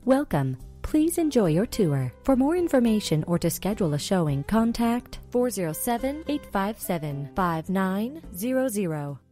Welcome. Please enjoy your tour. For more information or to schedule a showing, contact 407-857-5900.